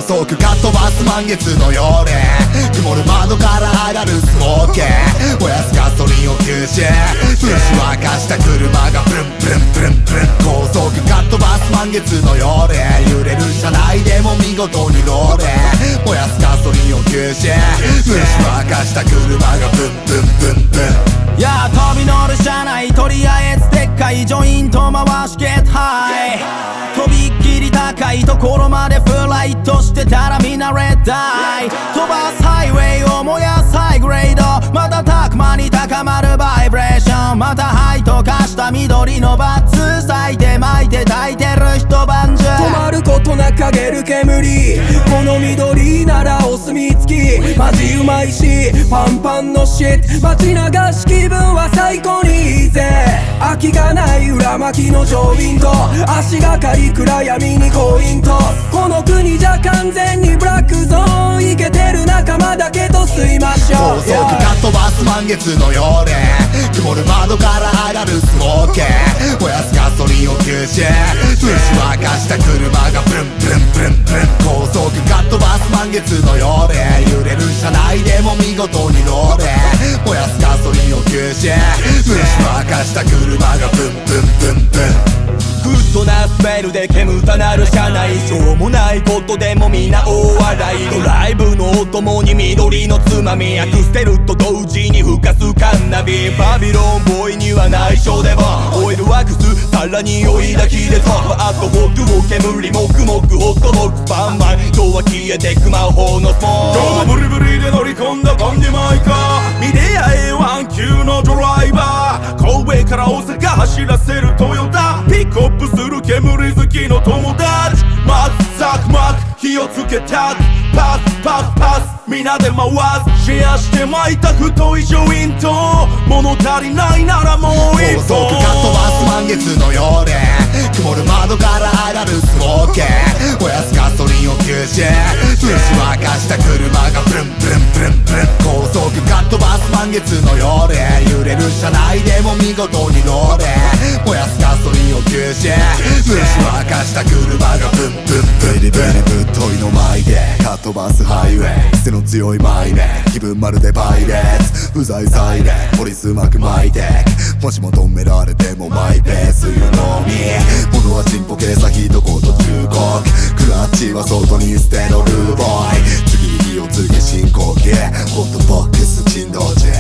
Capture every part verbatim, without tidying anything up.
速かっ飛ばす満月の夜、曇る窓から上がるスモーク、燃やすガソリンを吸収、分子を明かした車がブルンブルンブルンブルン、高速かっ飛ばす満月の夜、揺れる車内でも見事にロール、燃やすガソリンを吸収、分子を明かした車がブンブンブンブン。 いや飛び乗る車内、とりあえずでっかいジョイント回しゲットハイ、とびっきり高いところまでフライトしてたらみんなレッドアイ、飛ばすハイウェイを燃やすハイグレード、瞬く間に高まるバイブレーション、また灰と化した緑のバツ咲いて巻いて焚いてる一晩中、 止まることなく上げる煙、この緑ならお墨付き、マジうまいしパンパンのシット、街流し気分は最高にいいぜ、空きがない裏巻きのジョイント、足がかり暗闇にコイント、この国じゃ完全にブラックゾーン、イケてる仲間だけと吸いましょう。 高速かっ飛ばす満月の夜、曇る窓から上がるスモーク、燃やすガソリンを吸収、分子を明かした車がブルンブルンブルンブルン、高速かっ飛ばす満月の夜、揺れる車内でも見事にロール、燃やすガソリンを吸収、分子を明かした車がブンブンブンブン。 グッドなスメルで煙たなる車内、しょうもないことでもみんな大笑い、ドライブのお供に緑のつまみ、アクセルと同時に吹かすカンナビ、バビロンボーイには内緒でもオイルワックスさらに酔いだきでトップアットホットを煙もくもくホットボックスパンマン、今日は消えてく魔法のスポーン、 今日もブリブリで乗り込んだバンディマイカー、見出会えワン級のドライバー、神戸から大阪走らせるトヨタ、ピックアップする煙好きの友達、マッザクマック火をつけたパスパスパスみんなで回す、シェアして巻いた太いジョイント、物足りないならもう一高速かっ飛ばす満月の夜、曇る窓から上がるスモーク、燃やすガソリンを吸収、分子を明かした車がブルンブルンブルンブルン、高速かっ飛ばす満月の夜、揺れる車内でも見事にロール、燃やすガソリンを吸収、分子を明かした車がブンブンブン、ベリベリぶっといの前でかっ飛ばすハイウェイ、癖の強いマイネ、気分まるでパイレーツ、不在サイレンポリスうまく巻いて、もしも止められてもマイペース You know me、 物はチンポケさヒートコート中国、クラッチは外に捨てろルーボーイ、次に火をつけ進行形、ホットボックス珍道中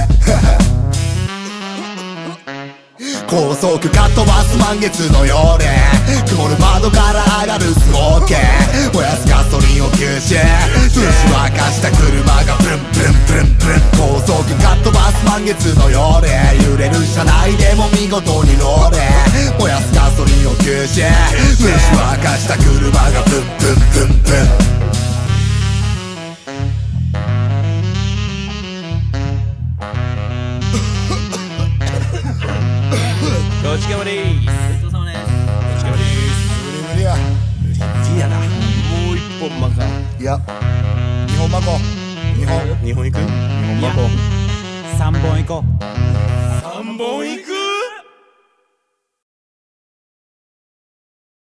高速かっ飛ばす満月の夜、曇る窓から上がるスモーク、燃やすガソリンを吸収、分子を明かした車がブルンブルンブルンブルン、高速かっ飛ばす満月の夜、揺れる車内でも見事にロール、燃やすガソリンを吸収、分子を明かした車がブンブンブンブン。 ごちそうさまです。ごちそうさまです。ごちそうさまです。 無理無理や無理無理やな。もう一本まか。 いやにほんまこにほん日本行く？日本まこ三本行こう。 さんぼんいく